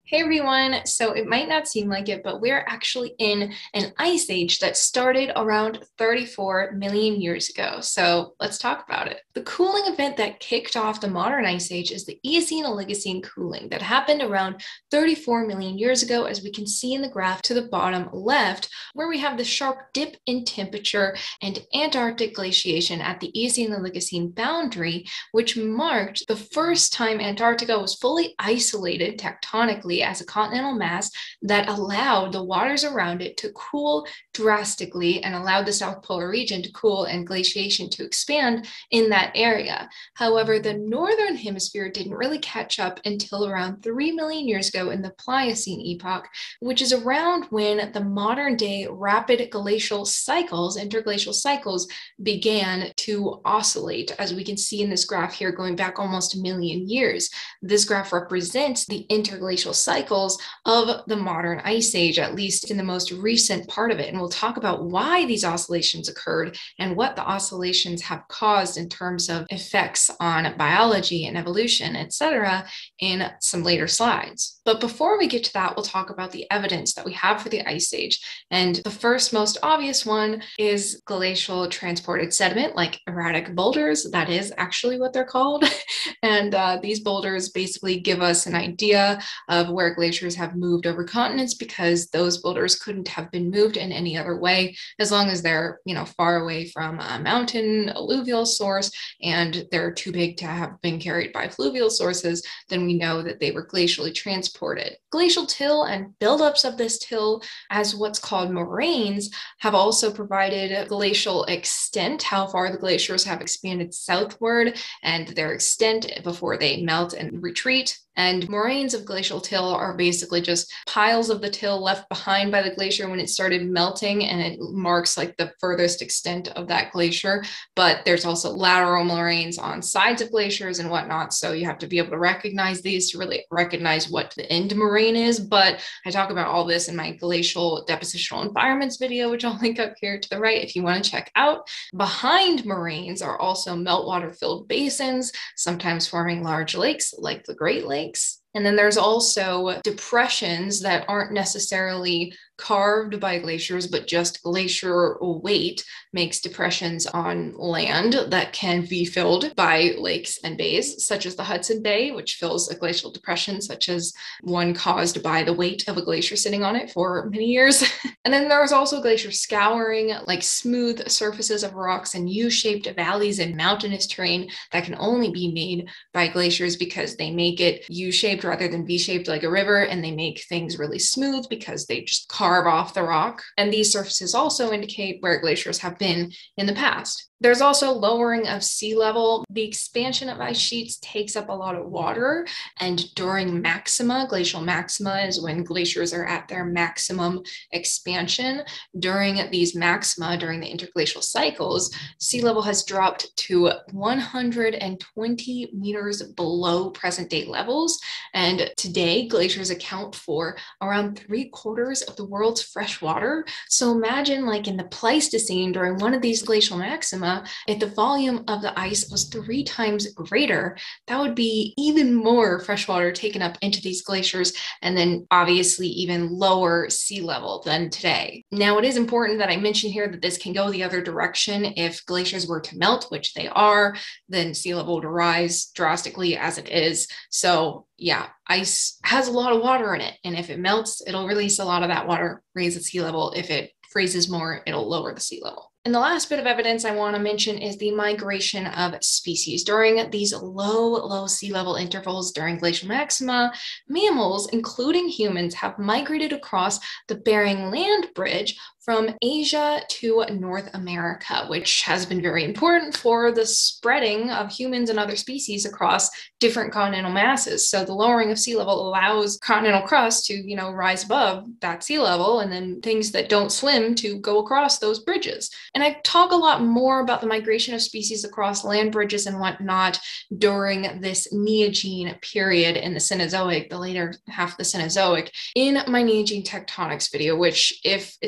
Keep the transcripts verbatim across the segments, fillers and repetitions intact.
Hey everyone, so it might not seem like it, but we're actually in an ice age that started around thirty-four million years ago. So let's talk about it. The cooling event that kicked off the modern ice age is the Eocene-Oligocene cooling that happened around thirty-four million years ago, as we can see in the graph to the bottom left, where we have the sharp dip in temperature and Antarctic glaciation at the Eocene-Oligocene boundary, which marked the first time Antarctica was fully isolated tectonically as a continental mass that allowed the waters around it to cool drastically and allowed the South Polar region to cool and glaciation to expand in that area. However, the northern hemisphere didn't really catch up until around three million years ago in the Pliocene epoch, which is around when the modern day rapid glacial cycles, interglacial cycles, began to oscillate, as we can see in this graph here going back almost a million years. This graph represents the interglacial cycles of the modern ice age, at least in the most recent part of it. And we'll talk about why these oscillations occurred and what the oscillations have caused in terms of effects on biology and evolution, et cetera, in some later slides. But before we get to that, we'll talk about the evidence that we have for the ice age. And the first most obvious one is glacial transported sediment, like erratic boulders. That is actually what they're called. And uh, these boulders basically give us an idea of where glaciers have moved over continents, because those boulders couldn't have been moved in any other way as long as they're, you know, far away from a mountain alluvial source and they're too big to have been carried by fluvial sources. Then we know that they were glacially transported. Glacial till and buildups of this till as what's called moraines have also provided glacial extent, how far the glaciers have expanded southward and their extent before they melt and retreat. And moraines of glacial till are basically just piles of the till left behind by the glacier when it started melting, and it marks like the furthest extent of that glacier. But there's also lateral moraines on sides of glaciers and whatnot, so you have to be able to recognize these to really recognize what the end moraine is. But I talk about all this in my glacial depositional environments video, which I'll link up here to the right if you want to check out. Behind moraines are also meltwater filled basins, sometimes forming large lakes like the Great Lakes. And then there's also depressions that aren't necessarily carved by glaciers, but just glacier weight makes depressions on land that can be filled by lakes and bays, such as the Hudson Bay, which fills a glacial depression, such as one caused by the weight of a glacier sitting on it for many years. And then there's also glacier scouring, like smooth surfaces of rocks and U-shaped valleys in mountainous terrain that can only be made by glaciers because they make it U-shaped rather than V-shaped like a river, and they make things really smooth because they just carve off the rock. And these surfaces also indicate where glaciers have been in the past. There's also lowering of sea level. The expansion of ice sheets takes up a lot of water, and during maxima, glacial maxima is when glaciers are at their maximum expansion. During these maxima, during the interglacial cycles, sea level has dropped to one hundred twenty meters below present day levels, and today glaciers account for around three quarters of the world's fresh water. So imagine, like in the Pleistocene, during one of these glacial maxima, if the volume of the ice was three times greater, that would be even more fresh water taken up into these glaciers, and then obviously even lower sea level than today. Now, it is important that I mention here that this can go the other direction. If glaciers were to melt, which they are, then sea level would rise drastically as it is. So yeah, ice has a lot of water in it, and if it melts, it'll release a lot of that water, raise the sea level. If it freezes more, it'll lower the sea level. And the last bit of evidence I want to mention is the migration of species. During these low, low sea level intervals during glacial maxima, mammals, including humans, have migrated across the Bering Land Bridge from Asia to North America, which has been very important for the spreading of humans and other species across different continental masses. So the lowering of sea level allows continental crust to, you know, rise above that sea level, and then things that don't swim to go across those bridges. And I talk a lot more about the migration of species across land bridges and whatnot during this Neogene period in the Cenozoic, the later half of the Cenozoic, in my Neogene Tectonics video, which if it's not out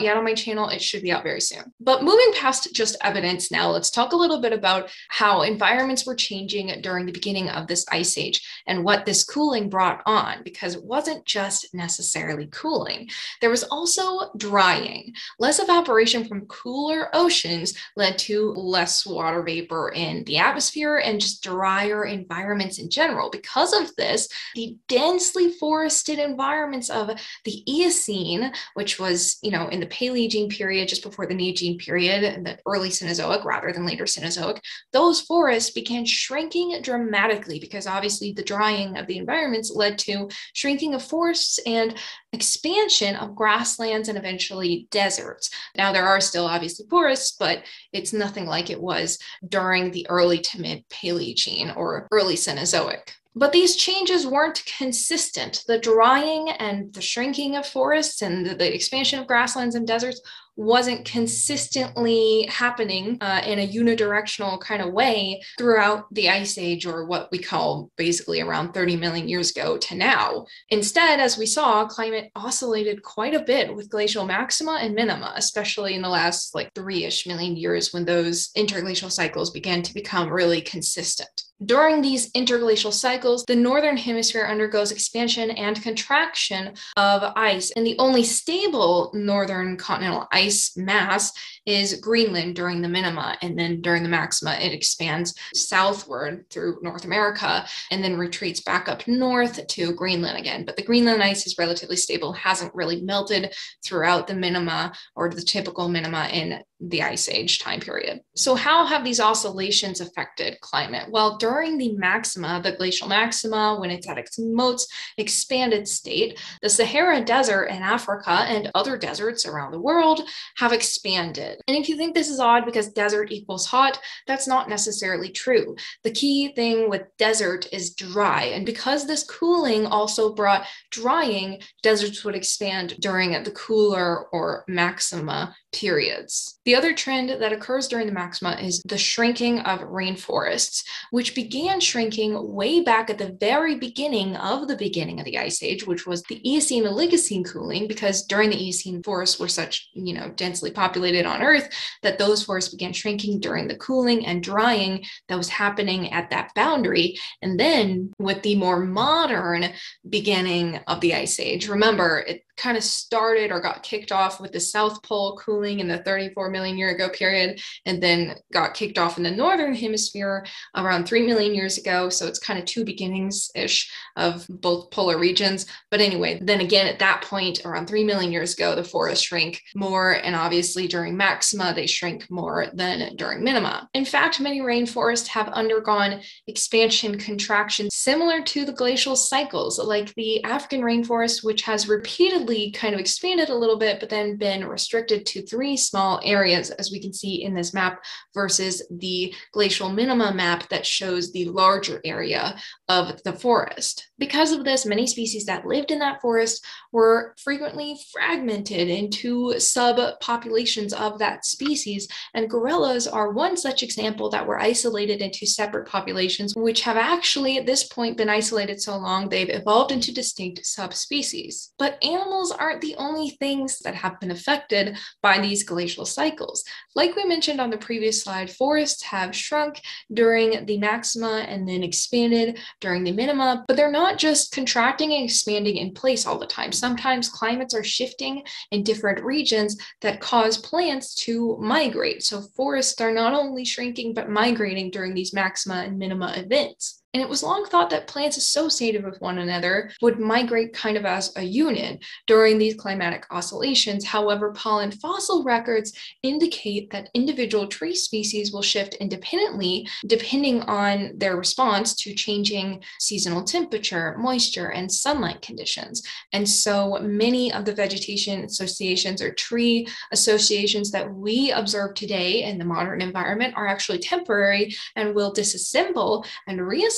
out yet on my channel. It should be out very soon. But moving past just evidence now, let's talk a little bit about how environments were changing during the beginning of this ice age and what this cooling brought on, because it wasn't just necessarily cooling. There was also drying. Less evaporation from cooler oceans led to less water vapor in the atmosphere and just drier environments in general. Because of this, the densely forested environments of the Eocene, which was, you know, in the Paleogene period, just before the Neogene period, and the early Cenozoic rather than later Cenozoic, those forests began shrinking dramatically because obviously the drying of the environments led to shrinking of forests and expansion of grasslands and eventually deserts. Now, there are still obviously forests, but it's nothing like it was during the early to mid Paleogene or early Cenozoic. But these changes weren't consistent. The drying and the shrinking of forests and the, the expansion of grasslands and deserts wasn't consistently happening uh, in a unidirectional kind of way throughout the Ice Age, or what we call basically around thirty million years ago to now. Instead, as we saw, climate oscillated quite a bit with glacial maxima and minima, especially in the last like three-ish million years when those interglacial cycles began to become really consistent. During these interglacial cycles, the northern hemisphere undergoes expansion and contraction of ice, and the only stable northern continental ice mass is Greenland during the minima, and then during the maxima, it expands southward through North America and then retreats back up north to Greenland again. But the Greenland ice is relatively stable, hasn't really melted throughout the minima or the typical minima in the Ice Age time period. So how have these oscillations affected climate? Well, during the maxima, the glacial maxima, when it's at its most expanded state, the Sahara Desert in Africa and other deserts around the world have expanded. And if you think this is odd because desert equals hot, that's not necessarily true. The key thing with desert is dry. And because this cooling also brought drying, deserts would expand during the cooler or maxima periods. The other trend that occurs during the maxima is the shrinking of rainforests, which began shrinking way back at the very beginning of the beginning of the Ice Age, which was the Eocene Oligocene cooling, because during the Eocene forests were such, you know, densely populated on Earth that those forests began shrinking during the cooling and drying that was happening at that boundary. And then with the more modern beginning of the Ice Age, remember, it kind of started or got kicked off with the South Pole cooling in the thirty-four million year ago period, and then got kicked off in the Northern Hemisphere around three million years ago. So it's kind of two beginnings-ish of both polar regions. But anyway, then again, at that point, around three million years ago, the forests shrink more. And obviously during maxima, they shrink more than during minima. In fact, many rainforests have undergone expansion contraction similar to the glacial cycles, like the African rainforest, which has repeatedly kind of expanded a little bit, but then been restricted to three small areas, as we can see in this map, versus the glacial minima map that shows the larger area of the forest. Because of this, many species that lived in that forest were frequently fragmented into subpopulations of that species, and gorillas are one such example that were isolated into separate populations, which have actually at this point been isolated so long they've evolved into distinct subspecies. But animals aren't the only things that have been affected by these glacial cycles. Like we mentioned on the previous slide, forests have shrunk during the maxima and then expanded during the minima, but they're not just contracting and expanding in place all the time. Sometimes climates are shifting in different regions that cause plants to migrate. So forests are not only shrinking, but migrating during these maxima and minima events. And it was long thought that plants associated with one another would migrate kind of as a unit during these climatic oscillations. However, pollen fossil records indicate that individual tree species will shift independently depending on their response to changing seasonal temperature, moisture, and sunlight conditions. And so many of the vegetation associations or tree associations that we observe today in the modern environment are actually temporary and will disassemble and reassemble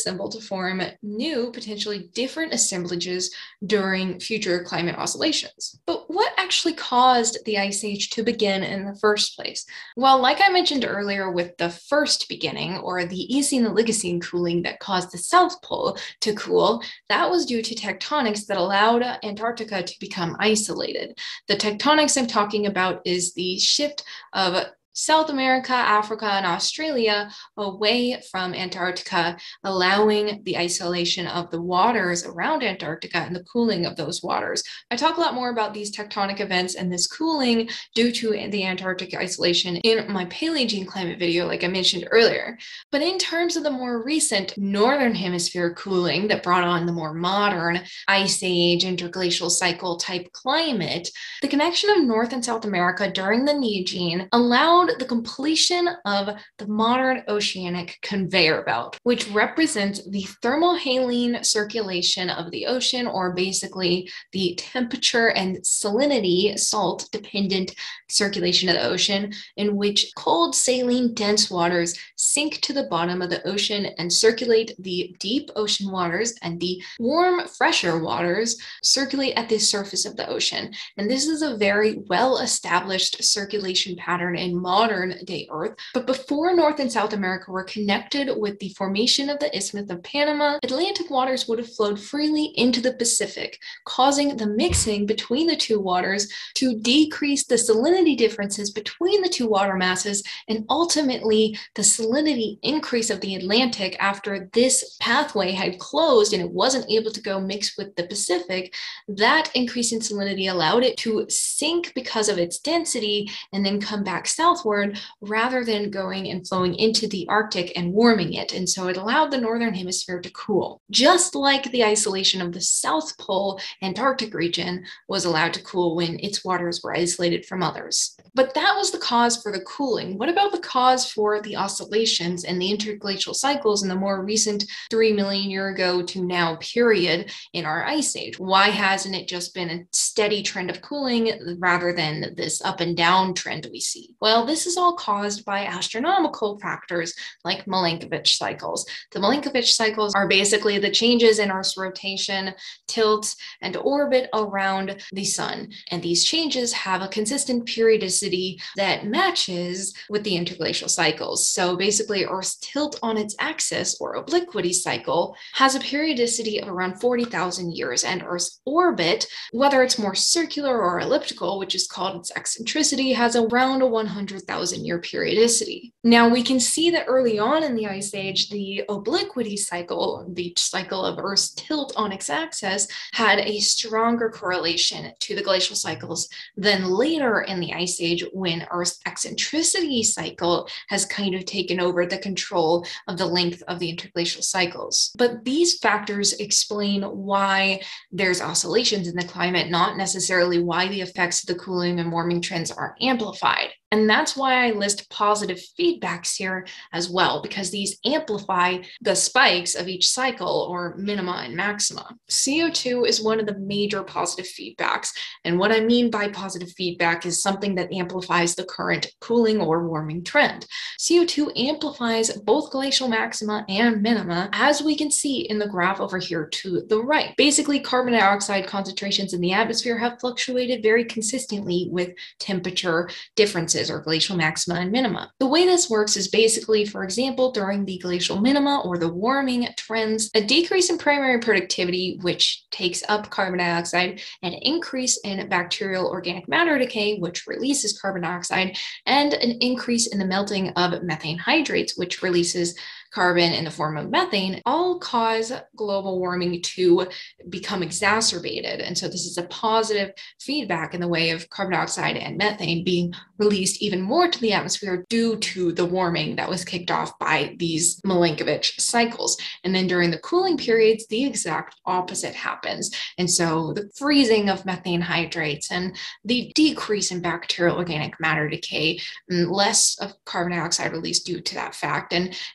assemble to form new, potentially different assemblages during future climate oscillations. But what actually caused the Ice Age to begin in the first place? Well, like I mentioned earlier with the first beginning, or the Eocene and Oligocene cooling that caused the South Pole to cool, that was due to tectonics that allowed Antarctica to become isolated. The tectonics I'm talking about is the shift of South America, Africa, and Australia away from Antarctica, allowing the isolation of the waters around Antarctica and the cooling of those waters. I talk a lot more about these tectonic events and this cooling due to the Antarctic isolation in my Paleogene climate video, like I mentioned earlier. But in terms of the more recent Northern Hemisphere cooling that brought on the more modern Ice Age, interglacial cycle type climate, the connection of North and South America during the Neogene allowed the completion of the modern oceanic conveyor belt, which represents the thermohaline circulation of the ocean, or basically the temperature and salinity, salt dependent circulation of the ocean, in which cold saline dense waters sink to the bottom of the ocean and circulate the deep ocean waters, and the warm fresher waters circulate at the surface of the ocean. And this is a very well established circulation pattern in modern day Earth. But before North and South America were connected with the formation of the Isthmus of Panama, Atlantic waters would have flowed freely into the Pacific, causing the mixing between the two waters to decrease the salinity differences between the two water masses, and ultimately the salinity increase of the Atlantic after this pathway had closed and it wasn't able to go mix with the Pacific. That increase in salinity allowed it to sink because of its density and then come back southward, rather than going and flowing into the Arctic and warming it. And so it allowed the Northern Hemisphere to cool, just like the isolation of the South Pole Antarctic region was allowed to cool when its waters were isolated from others. But that was the cause for the cooling. What about the cause for the oscillations and the interglacial cycles in the more recent three million year ago to now period in our Ice Age? Why hasn't it just been a steady trend of cooling rather than this up and down trend we see? Well, this is all caused by astronomical factors like Milankovitch cycles. The Milankovitch cycles are basically the changes in Earth's rotation, tilt, and orbit around the sun. And these changes have a consistent periodicity that matches with the interglacial cycles. So basically, Earth's tilt on its axis, or obliquity cycle, has a periodicity of around forty thousand years, and Earth's orbit, whether it's more circular or elliptical, which is called its eccentricity, has around a one hundred thousand year periodicity. Now we can see that early on in the Ice Age, the obliquity cycle, the cycle of Earth's tilt on its axis, had a stronger correlation to the glacial cycles than later in the Ice Age, when Earth's eccentricity cycle has kind of taken over the control of the length of the interglacial cycles. But these factors explain why there's oscillations in the climate, not necessarily why the effects of the cooling and warming trends are amplified. And that's why I list positive feedbacks here as well, because these amplify the spikes of each cycle, or minima and maxima. C O two is one of the major positive feedbacks. And what I mean by positive feedback is something that amplifies the current cooling or warming trend. C O two amplifies both glacial maxima and minima, as we can see in the graph over here to the right. Basically, carbon dioxide concentrations in the atmosphere have fluctuated very consistently with temperature differences, or glacial maxima and minima. The way this works is basically, for example, during the glacial minima or the warming trends, a decrease in primary productivity, which takes up carbon dioxide, an increase in bacterial organic matter decay, which releases carbon dioxide, and an increase in the melting of methane hydrates, which releases carbon in the form of methane, all cause global warming to become exacerbated. And so this is a positive feedback in the way of carbon dioxide and methane being released even more to the atmosphere due to the warming that was kicked off by these Milankovitch cycles. And then during the cooling periods, the exact opposite happens. And so the freezing of methane hydrates and the decrease in bacterial organic matter decay, and less of carbon dioxide release due to that fact, and an increase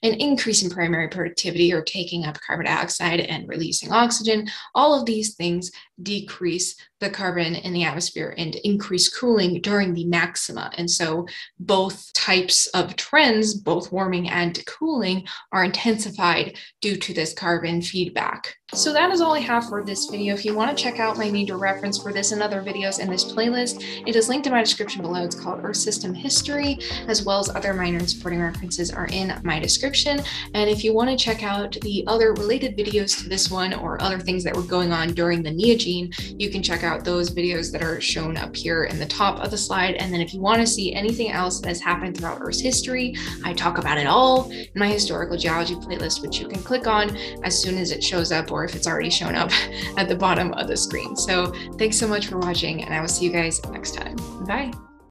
decrease in primary productivity or taking up carbon dioxide and releasing oxygen, all of these things decrease the carbon in the atmosphere and increase cooling during the maxima. And so both types of trends, both warming and cooling, are intensified due to this carbon feedback. So that is all I have for this video. If you want to check out my major reference for this and other videos in this playlist, it is linked in my description below. It's called Earth System History, as well as other minor and supporting references are in my description. And if you want to check out the other related videos to this one or other things that were going on during the Neogene, you can check out those videos that are shown up here in the top of the slide. And then if you want to see anything else that has happened throughout Earth's history, I talk about it all in my historical geology playlist, which you can click on as soon as it shows up, or if it's already shown up at the bottom of the screen. So thanks so much for watching, and I will see you guys next time. Bye.